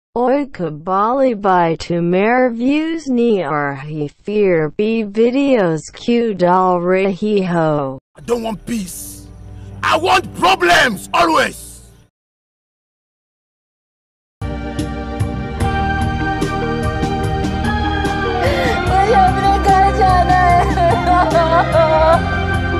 Oi Kabali by tumhare views nahi aa rahi fear bhi videos kyun dal rahi ho. I don't want peace. I want problems always. मुझे अपने घर जाना है।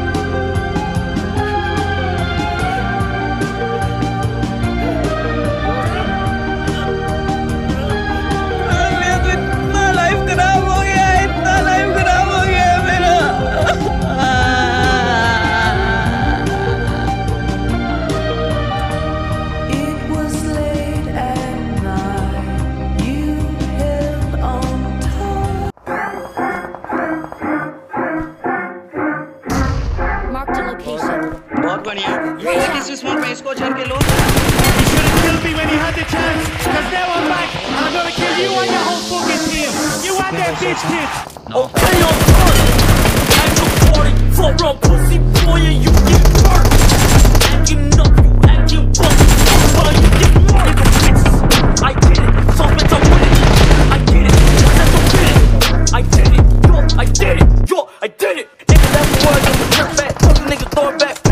बहुत बढ़िया। किस स्मोक में इसको चढ़ के लो। You should have killed me when you had the chance, because now I'm back and I'm gonna kill you and your whole fucking team. You and that bitch kid. Okay, I'm done. At your party, fuck around pussy boy and you get hurt. Acting up, you acting fucking while you get murdered. I did it, so bitch I'm with it. I did it, that's so with it. I did it, yo, I did it, yo, I did it. Nigga, that's the word, I'm a jerk back. Fuck nigga, throw it back.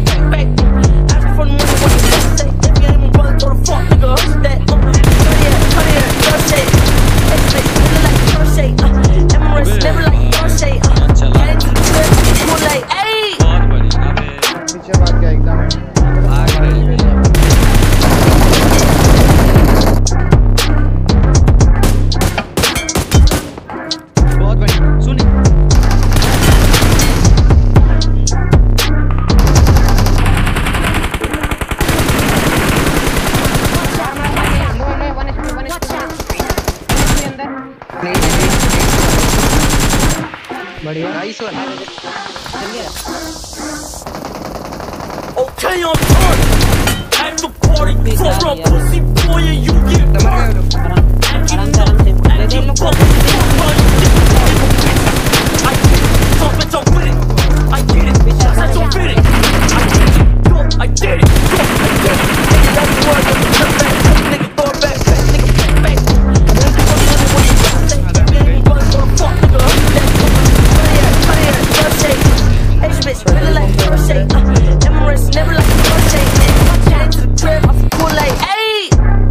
Nice one. Okay, I'm done. At the party, fuck around pussy boy and you get murdered. Acting fucking while you get murdered. I did it, so bitch I'm with it. I did it, that's so with it. I did it, yo, I did it, yo, I did it. Nigga, that's the word, I'm a jerk back. Nigga, throw it back, nigga, back. Really like crochet, Emirates never like crochet. Get into the crib, I feel cool like, ayy.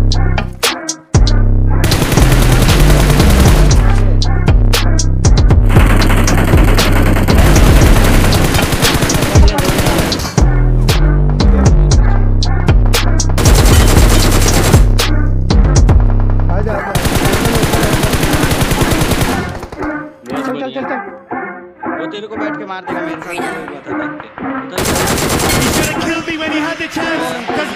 वो तेरे को बैठ के मार देगा मेरे साथ। You should have killed me when you had the chance.